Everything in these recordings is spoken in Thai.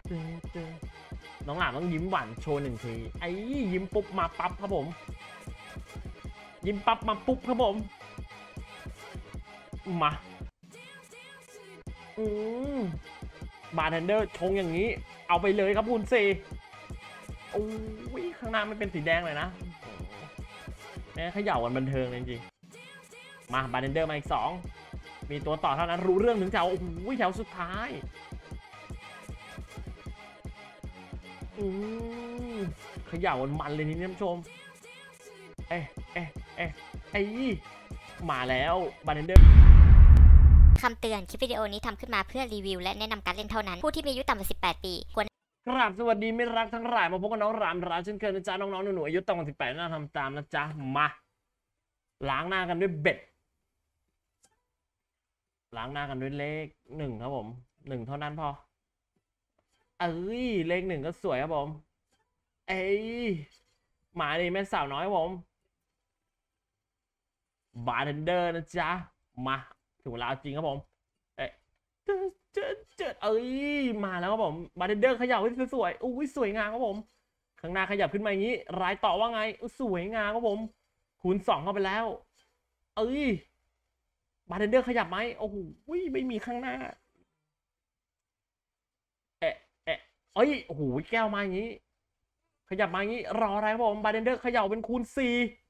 น้องหลามต้องยิ้มหวานโชว์หนึ่งทีไอ้ยิ้มปุ๊บมาปั๊บครับผมยิ้มปั๊บมาปุ๊บครับผมมาอืมบาร์เทนเดอร์ชงอย่างนี้เอาไปเลยครับคุณเซโอ้ยข้างหน้าไม่เป็นสีแดงเลยนะแม่เขย่ากันบันเทิงเลยจริงมาบาร์เทนเดอร์มาอีก2มีตัวต่อเท่านั้นรู้เรื่องถึงแถวโอ้โหแถวสุดท้ายเขย่ามันเลยนี่ท่านผู้ชมไอ้มาแล้วบาร์เทนเดอร์คำเตือนคลิปวิดีโอนี้ทำขึ้นมาเพื่อรีวิวและแนะนำการเล่นเท่านั้นผู้ที่มีอายุต่ำกว่า18 ปีควรกราบสวัสดีไม่รักทั้งหลายมาพบกับน้องรามเช่นเคยนะจ๊ะน้องๆหนูๆอายุต่ำกว่า18น่าทำตามนะจ๊ะมาล้างหน้ากันด้วยเบ็ดล้างหน้ากันด้วยเลข1ครับผม1เท่านั้นพอเลข1ก็สวยครับผมมาดิแม่สาวน้อยผมบาร์เทนเดอร์นะจ๊ะมาถึงเวลาจริงครับผมเจิดมาแล้วครับผมบาร์เทนเดอร์ขยับให้สวยๆอุ้ยสวยงามครับผมข้างหน้าขยับขึ้นมาอย่างนี้รายต่อว่าไงสวยงามครับผมคูณ2เข้าไปแล้วบาร์เทนเดอร์ขยับไหมโอ้โหไม่มีข้างหน้าโอ้โหแก้วมาอย่างนี้ขยับมาอย่างนี้รออะไรครับผมบาร์เทนเดอร์ขยับเป็นคูณ4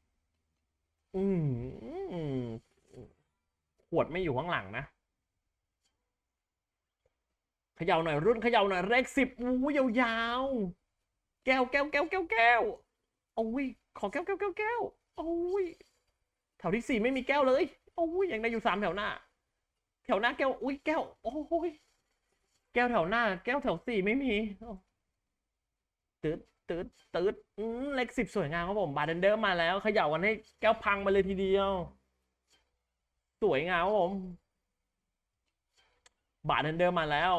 ขวดไม่อยู่ข้างหลังนะเขย่าหน่อยรุ่นเขย่าหน่อยเลข10ยาวๆแก้วโอ้ยขอแก้วโอ้ยแถวที่4ไม่มีแก้วเลยโอ้ยยังได้อยู่3แถวหน้าแก้วแก้วโอ้ยแก้วแถวหน้าแก้วแถว4ไม่มีตืดเลข10สวยงามครับผมบาร์เทนเดอร์มาแล้วเขย่ากันให้แก้วพังไปเลยทีเดียวสวยงามครับผมบาร์เทนเดอร์มาแล้ว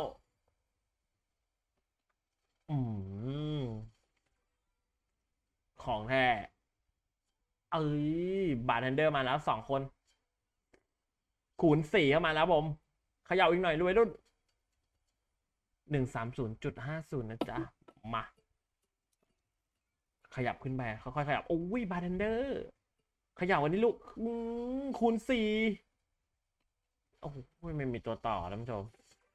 ของแท้บาร์เทนเดอร์มาแล้ว2คนคูณ4เข้ามาแล้วผมเขย่าอีกหน่อยรวยรุ่น130.50นะจ๊ะมาขยับขึ้นไปค่อยๆขยับโอ้ยบาร์เทนเดอร์ขยับวันนี้ลูกคูณ4โอ้โหไม่มีตัวต่อท่านผู้ชม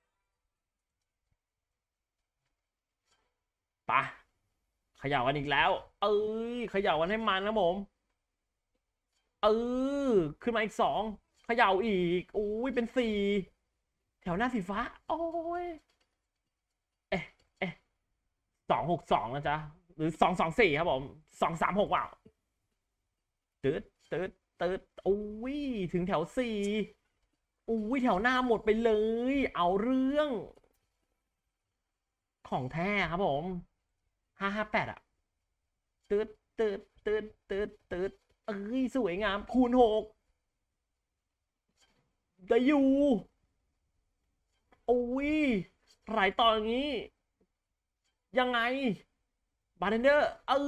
ปะขยับกันอีกแล้วขยับกันให้มันนะผมขึ้นมาอีก2เขย่าอีกโอ้ยเป็น4แถวหน้าสีฟ้าโอ้ย262นะจ๊ะหรือ224ครับผม236ว่ะตืดโอ้ยถึงแถว4โอ้ยแถวหน้าหมดไปเลยเอาเรื่องของแท้ครับผม558อ่ะตืดสวยงามคูณ6ได้อยู่โอ้ยหลายต่ออย่างนี้ยังไงบาร์เทนเดอร์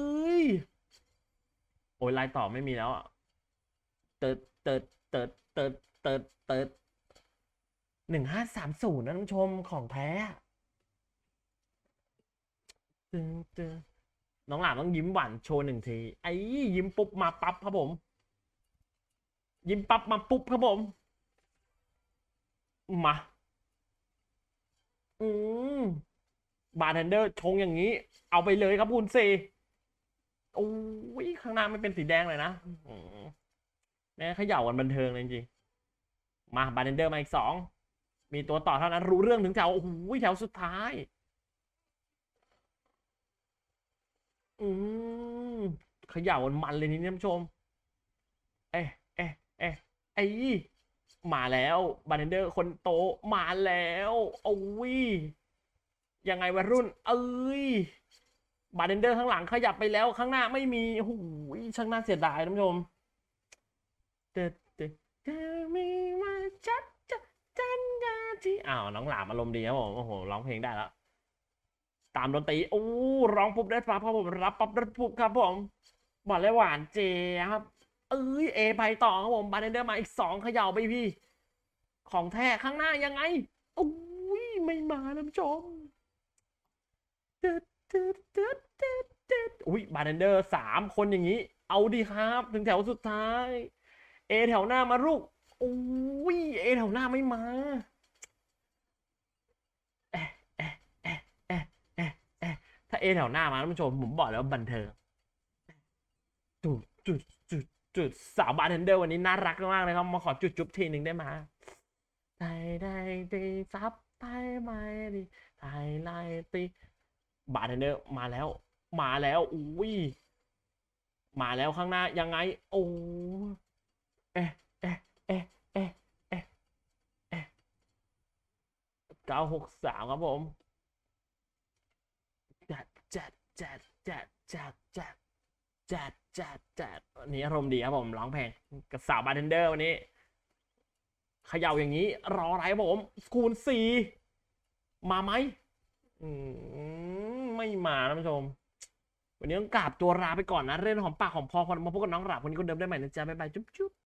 โอ้ยลายต่อไม่มีแล้วอ่ะเติด1530นะท่านผู้ชมของแท้น้องหลามต้องยิ้มหวานโชว์หนึ่งทียิ้มปุ๊บมาปั๊บครับผมยิ้มปั๊บมาปุ๊บครับผมมาบาร์เทนเดอร์ชงอย่างนี้เอาไปเลยครับคุณเซโอ้ยข้างหน้าไม่เป็นสีแดงเลยนะแม่เขย่ากันบันเทิงเลยจริงมาบาร์เทนเดอร์มาอีก2มีตัวต่อเท่านั้นรู้เรื่องถึงแถวโอ้โหแถวสุดท้ายเขย่ามันเลยนี่ท่านผู้ชมเอ๊ะมาแล้วบาร์เทนเดอร์คนโตมาแล้วโอ้ยยังไงวัยรุ่นบาร์เทนเดอร์ข้างหลังขยับไปแล้วข้างหน้าไม่มีโอ้โหช่างน่าเสียดายท่านผู้ชมเธอมีมาจัดที่น้องหลามอารมณ์ดีครับผมโอ้โหร้องเพลงได้แล้วตามดนตรีโอ้ร้องปุ๊บได้ปั๊บครับผมรับปั๊บได้ปุ๊บครับผมบอกเลยหวานเจี๊ยบเอไปต่อครับผมบาร์เทนเดอร์มาอีก2เขย่าไปพี่ของแท้ข้างหน้ายังไงโอ้ยไม่มาท่านผู้ชมอุ้ยบาร์เทนเดอร์3 คนอย่างนี้ เอาดีครับ ถึงแถวสุดท้าย เอแถวหน้ามาลูกอุ้ยเอแถวหน้าไม่มาเอะเอะเอะเอะเอะเอะถ้าเอแถวหน้ามาท่านผู้ชมผมบอกแล้ววาบันเทิงจุดจุดจุดจุดสาวบาร์เทนเดอร์วันนี้น่ารักมากเลยครับมาขอจุดจุ๊บทีหนึ่งได้ไหมได้ได้ดีซับไปไหมดีไทยไลตีบาร์เทนเดอร์มาแล้วมาแล้วอุ้ยมาแล้วข้างหน้ายังไงโอ้เอ๊ะเอ๊ะเอ๊ะเอ๊ะเอ๊ะเอ๊ะ963ครับผมจัดจัดจัดจัดจัดจัดจัดจัดจัดวันนี้อารมณ์ดีครับผมร้องเพลงกับสาวบาร์เทนเดอร์วันนี้เขย่าอย่างนี้รออะไรครับผมคูณ4มาไหมไม่มาท่านผู้ชมวันนี้ต้องกราบตัวลาไปก่อนนะเรื่องหอมปากหอมคอคนมาพบกับน้องหลับวันนี้คนเดิมได้ใหม่นะจ๊ะบ๊ายบายจุ๊บจุ๊บ